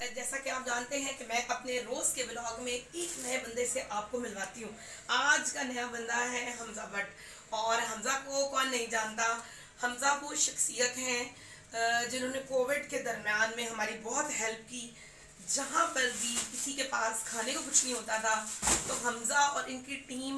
जैसा कि आप जानते हैं कि मैं अपने रोज के व्लॉग में एक नए बंदे से आपको मिलवाती हूँ। आज का नया बंदा है हमजा भट्ट। और हमजा को कौन नहीं जानता। हमजा वो शख्सियत हैं जिन्होंने कोविड के दरमियान में हमारी बहुत हेल्प की। जहाँ पर भी किसी के पास खाने को कुछ नहीं होता था तो हमजा और इनकी team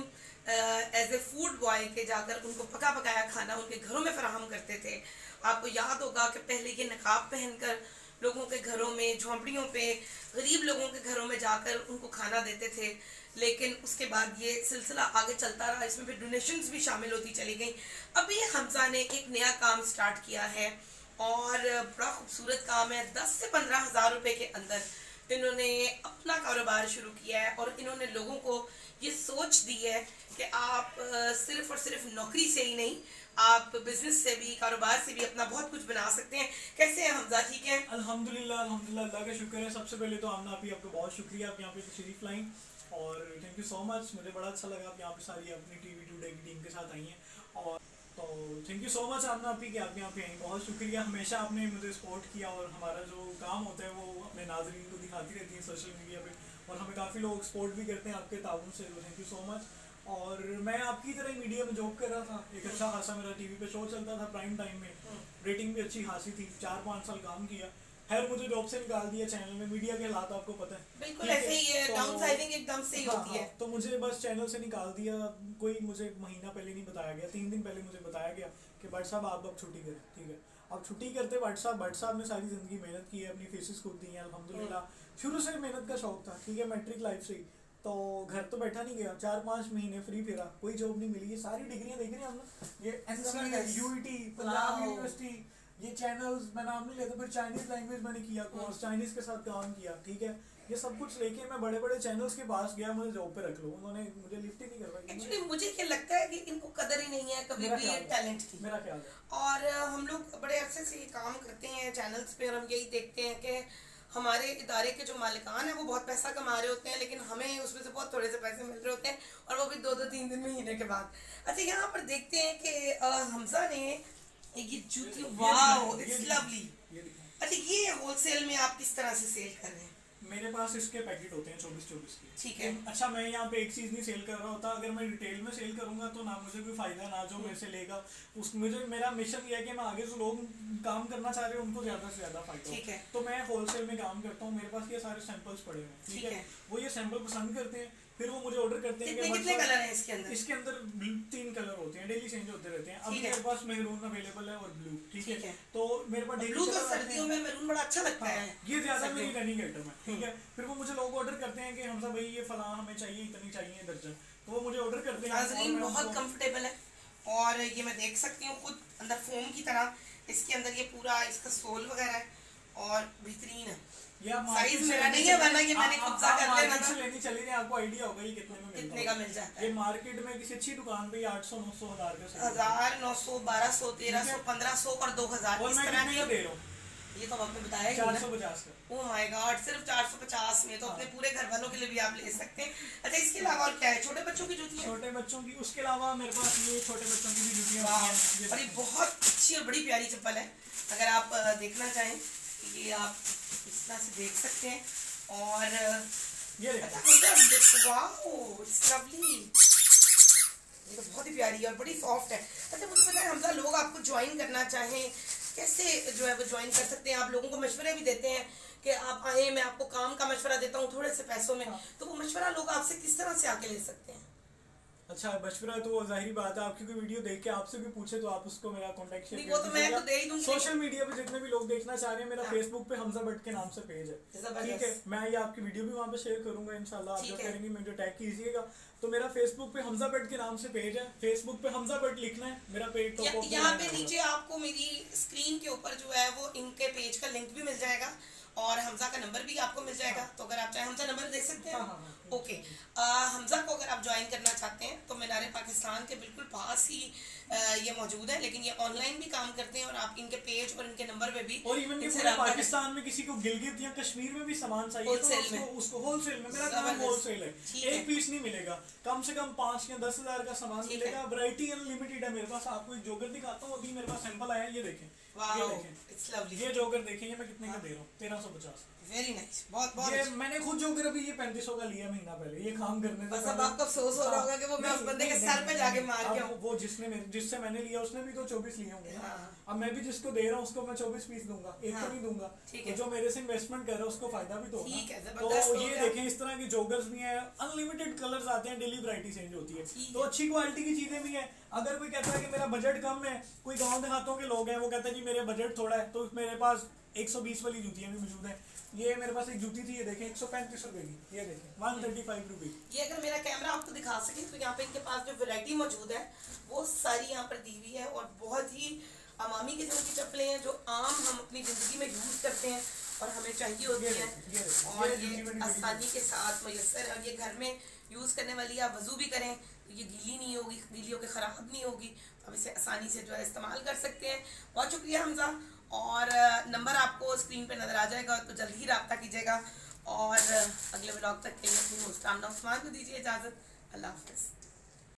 as a food boy के जाकर उनको पका पकाया खाना उनके घरों में फराहम करते थे। आपको याद होगा कि पहले ये नकाब पहनकर लोगों के घरों में, झोंपड़ियों पे, गरीब लोगों के घरों में जाकर उनको खाना देते थे। लेकिन उसके बाद ये सिलसिला आगे चलता रहा, इसमें फिर डोनेशंस भी शामिल होती चली गई। अभी हमजा ने एक नया काम स्टार्ट किया है और बड़ा खूबसूरत काम है। 10 से 15 हज़ार रुपये के अंदर इन्होंने अपना कारोबार शुरू किया है और इन्होंने लोगों को ये सोच दी है कि आप सिर्फ और सिर्फ नौकरी से ही नहीं, आप बिजनेस से भी, कारोबार से भी अपना बहुत कुछ बना सकते हैं। कैसे हैं हमजा? ठीक है, अल्हम्दुलिल्लाह अल्हम्दुलिल्लाह, अल्लाह का शुक्र है। सबसे पहले तो आमना आप ही, आपको बहुत शुक्रिया, आप यहाँ पे तशरीफ लाई और थैंक यू सो मच। मुझे बड़ा अच्छा लगा आप यहाँ पे सारी अपनी टीवी टुडे की टीम के साथ आई हैं और तो thank you so much Aamna आप ही कि आप यहाँ पे आई, बहुत शुक्रिया। हमेशा आपने मुझे सपोर्ट किया और हमारा जो काम होता है वो अपने नाज़रीन को दिखाती रहती है सोशल मीडिया पे और हमें काफ़ी लोग सपोर्ट भी करते हैं आपके ताउन से, तो थैंक यू सो मच। और मैं आपकी तरह ही मीडिया में जॉब कर रहा था, एक अच्छा खासा मेरा टीवी पे शो चलता था प्राइम टाइम में, रेटिंग भी अच्छी खासी थी, 4-5 साल काम किया। खैर मुझे जॉब से निकाल दिया चैनल में, मीडिया के हालात आपको पता है, बिल्कुल ऐसे ही है, डाउनसाइजिंग एकदम से ही होती है। तो मुझे बस चैनल से निकाल दिया। कोई मुझे महीना पहले नहीं बताया गया, 3 दिन पहले मुझे बताया गया कि भट्ट साहब आप अब छुट्टी करें। ठीक है, अब छुट्टी करते भट्ट साहब ने सारी जिंदगी मेहनत की है, अपनी फीसेस खुद दी हैं अल्हम्दुलिल्लाह। शुरू से मेहनत का शौक था, ठीक है, मैट्रिक लाइफ से ही, तो घर तो बैठा नहीं गया, 4-5 महीने फ्री फिरा, कोई जॉब नहीं मिली। ये सारी डिग्रियां देख रहे हैं हम लोग, ये एनसी, यूईटी, पंजाब यूनिवर्सिटी, ये चैनल्स, मैं नाम नहीं लेता। फिर चाइनीज लैंग्वेज मैंने किया कोर्स, चाइनीज के साथ काम किया, ठीक है। ये सब कुछ लेके मैं बड़े बड़े चैनल्स के पास गया, मुझे जॉब पे रख लो, उन्होंने मुझे लिफ्ट ही नहीं करवाई। एक्चुअली मुझे क्या लगता है कि इनको कदर ही नहीं है कभी भी ये टैलेंट की, मेरा ख्याल है। और हम लोग बड़े अरसे से ये काम करते हैं चैनल्स पे और हम यही देखते हैं कि हमारे इदारे के जो मालिकान हैं वो बहुत पैसा कमा रहे होते हैं, लेकिन हमें उसमें से बहुत थोड़े से पैसे मिल रहे होते हैं और वो भी 2-2, 3 महीने के बाद। अच्छा, यहाँ पर देखते हैं कि हमजा ने ये जूती, वाओ इट्स लवली। अच्छा, ये होलसेल में आप किस तरह से सेल कर रहे हैं? मेरे पास इसके पैकेट होते हैं 24-24 के, ठीक है। अच्छा, मैं यहाँ पे एक चीज़ नहीं सेल कर रहा होता। अगर मैं रिटेल में सेल करूंगा तो ना मुझे कोई फायदा, ना जो मेरे से लेगा उस, मुझे मेरा मिशन ये है कि मैं आगे जो लोग काम करना चाह रहे हैं उनको ज़्यादा से ज़्यादा फायदा हो। ठीक है। तो मैं होलसेल में काम करता हूँ, मेरे पास ये सारे सैंपल्स पड़े हुए हैं, ठीक है। वो ये सैंपल पसंद करते हैं, फिर वो मुझे ऑर्डर करते हैं। कितने कलर हैं इसके अंदर? इसके अंदर 3 कलर होते हैं, डेली चेंज होते रहते हैं। अभी मेरे पास मेरून अवेलेबल है और ब्लू, ठीक है। तो मेरे पास ब्लू तो सर्दियों में मेरून बड़ा अच्छा लगता है, ये ज्यादा मेरी रनिंग आइटम है, ठीक है। फिर वो मुझे लोग ऑर्डर करते हैं कि हमजा भाई ये फलां हमें चाहिए, इतनी चाहिए दर्जन, तो वो मुझे ऑर्डर करते हैं। नाज़रीन बहुत कंफर्टेबल है और ये मैं देख सकती हूँ खुद अंदर फोम की तरह, इसके अंदर ये पूरा इसका सोल वगैरह है और बेहतरीन है। साइज मेरा नहीं है, वरना ये मैंने कब्जा कर लेना था। लेनी चली नहीं, आपको आइडिया होगा ये कितने का मिल जाता है। ये मार्केट में किसी अच्छी दुकान पे 800, 900, 1000 का, 1000, 900, 1200, 1300, 1500 और 2000 इस तरह की दे रहा हूँ। ये तो आपने बताया ही 450 का। ओह माय गॉड, सिर्फ 450 में तो अपने पूरे घर वालों के लिए भी आप ले सकते हैं। अच्छा, इसके अलावा और क्या है? छोटे बच्चों की जूती? छोटे बच्चों की, उसके अलावा मेरे पास ये छोटे बच्चों की भी जूतियां हैं और ये बहुत अच्छी और बड़ी प्यारी चप्पल है। अगर आप देखना चाहें ये आप इस तरह से देख सकते हैं। और ये वाओ इट्स लवली, ये तो बहुत ही प्यारी है और बड़ी सॉफ्ट है। अच्छा, मुझे पता है हमजा, लोग आपको ज्वाइन करना चाहें कैसे जो है वो ज्वाइन कर सकते हैं? आप लोगों को मशवरे भी देते हैं कि आप आए, मैं आपको काम का मशवरा देता हूँ थोड़े से पैसों में, तो वो मशवरा लोग आपसे किस तरह से आके ले सकते हैं? अच्छा, मशवरा तो जाहिर बात है, आपकी कोई वीडियो देख के आपसे भी पूछे तो आप उसको मेरा कांटेक्ट शेयर वो तो मैं तो दे ही दूंगी। सोशल मीडिया पे जितने भी लोग देखना चाह रहे हैं, मेरा फेसबुक पे हमजा भट्ट के नाम से पेज है, ठीक है। मैं ये आपकी वीडियो भी वहाँ पे शेयर करूंगा इंशाल्लाह, आप जब करेंगे मुझे टैग कीजिएगा। तो मेरा फेसबुक पे हमजा भट्ट के नाम से पेज है, फेसबुक पे हमजा भट्ट लिखना है, मेरा पेज तो यहाँ पे नीचे आपको मेरी स्क्रीन के ऊपर जो है वो इनके पेज का लिंक भी मिल जाएगा और हमजा का नंबर भी आपको मिल जाएगा। तो अगर आप चाहें हमजा नंबर दे सकते हैं। ओके, हमजा को अगर आप ज्वाइन करना चाहते हैं तो मीनार पाकिस्तान के बिल्कुल पास ही ये मौजूद है, लेकिन ये ऑनलाइन भी काम करते हैं और आप इनके पेज और इनके नंबर पे भी, और इवन पूरे पाकिस्तान में किसी को गिलगित या कश्मीर में भी सामान चाहिए तो उसको होलसेल में, मेरा काम होलसेल है, एक पीस नहीं मिलेगा, कम से कम 5 या 10 हज़ार का सामान मिलेगा। वैरायटी अनलिमिटेड है मेरे पास। आपको एक जोकर दिखाता हूँ, अभी मेरे पास सैंपल आया है, ये देखें, ये देखें, ये जोकर देखें, ये मैं कितने का दे रहा हूँ, 1350। वेरी नाइस, बहुत बहुत ये अच्छा। मैंने खुद जोकर अभी ये 3500 का लिया महीना पहले, ये काम करने बस अब आपको अफसोस हो रहा होगा कि वो मैं उस बंदे के सर पे जाके मार के आऊं। वो जिससे मैंने लिया उसने भी तो 24 लिए होंगे ना। हाँ। अब मैं भी जिसको दे रहा हूँ उसको मैं 24 पीस दूंगा, एक हाँ, तो नहीं दूंगा। ठीक तो है। जो मेरे से इन्वेस्टमेंट कर रहा है उसको फायदा भी तो होगा। ठीक है, जबरदस्त तो हो ये गया। देखें इस तरह की जोगर्स भी हैं, अनलिमिटेड कलर्स आते हैं, डेली वैरायटी चेंज होती है, ठीक तो है। अच्छी क्वालिटी की चीजें भी हैं। अगर कोई कहता है कि मेरा बजट कम है, कोई गाँव देहातों के लोग हैं वो कहते हैं जी मेरे बजट थोड़ा है, तो मेरे पास 120 वाली जूतियाँ भी मौजूद हैं। ये मेरे पास एक जूती थी, ये देखें 135 रुपए की, ये देखें 135 रुपए। ये अगर मेरा कैमरा आपको दिखा सके तो यहाँ पे इनके पास जो वैरायटी मौजूद है वो सारी यहाँ पर दी हुई है, और बहुत ही अमामी किस्म की चप्पलें हैं जो आम हम अपनी ज़िंदगी में यूज़ करते हैं और हमें चाहिए होती हैं, और ये आसानी के साथ मैसर है, और ये घर में यूज़ करने वाली, आप वज़ू भी करें तो ये गीली नहीं होगी, गीली होकर ख़राब नहीं होगी, तो आप इसे आसानी से जो है इस्तेमाल कर सकते हैं। बहुत शुक्रिया हमजा, और नंबर आपको स्क्रीन पे नज़र आ जाएगा, तो जल्दी ही रब्ता कीजिएगा, और अगले ब्लॉग तक के लिए अपनी होस्ट आमना उस्मान को दीजिए इजाज़त। अल्लाह हाफ़िज़।